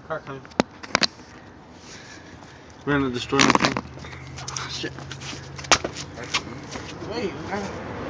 Car coming. We're gonna destroy my phone. Shit. Wait,